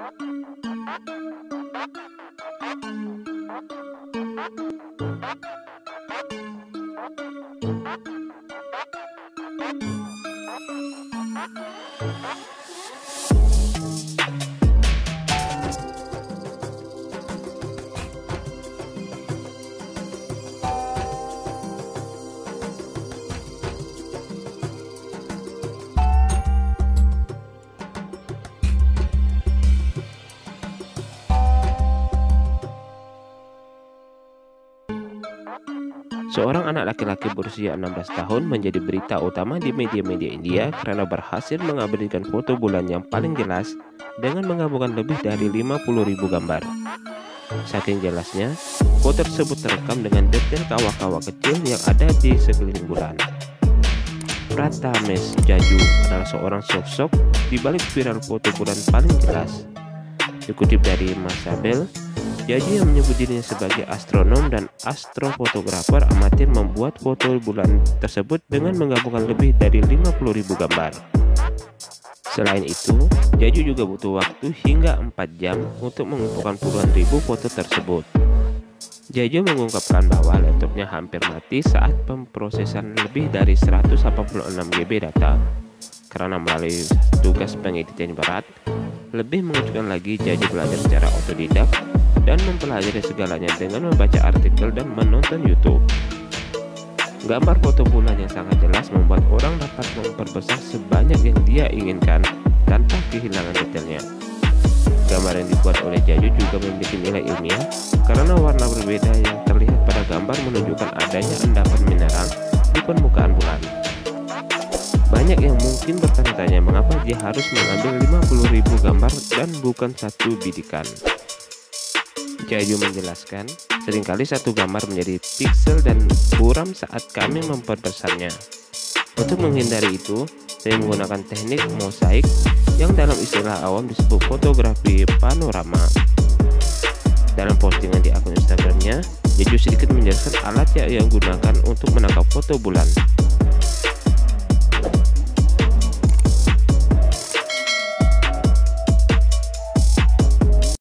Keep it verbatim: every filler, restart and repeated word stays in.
Seorang anak laki-laki berusia enam belas tahun menjadi berita utama di media-media India karena berhasil mengabadikan foto bulan yang paling jelas dengan menggabungkan lebih dari lima puluh ribu gambar. Saking jelasnya, foto tersebut terekam dengan detail kawah-kawah kecil yang ada di sekeliling bulan. Prathamesh Jaju adalah seorang sosok di balik viral foto bulan paling jelas. Dikutip dari Masabel, Jaju yang menyebut dirinya sebagai astronom dan astrofotografer amatir membuat foto bulan tersebut dengan menggabungkan lebih dari lima puluh ribu gambar. Selain itu, Jaju juga butuh waktu hingga empat jam untuk mengumpulkan puluhan ribu foto tersebut. Jaju mengungkapkan bahwa laptopnya hampir mati saat pemrosesan lebih dari seratus delapan puluh enam gigabyte data. Karena melalui tugas pengeditan berat, lebih mengajukan lagi Jaju belajar secara otodidak dan mempelajari segalanya dengan membaca artikel dan menonton YouTube. Gambar foto bulan yang sangat jelas membuat orang dapat memperbesar sebanyak yang dia inginkan tanpa kehilangan detailnya. Gambar yang dibuat oleh Jaju juga memiliki nilai ilmiah karena warna berbeda yang terlihat pada gambar menunjukkan adanya endapan mineral di permukaan bulan. Banyak yang mungkin bertanya-tanya mengapa dia harus mengambil lima puluh ribu gambar dan bukan satu bidikan. Jaju menjelaskan, seringkali satu gambar menjadi piksel dan buram saat kami memperbesarnya. Untuk menghindari itu, saya menggunakan teknik mosaik yang dalam istilah awam disebut fotografi panorama. Dalam postingan di akun Instagramnya, Jaju sedikit menjelaskan alat yang ia gunakan untuk menangkap foto bulan.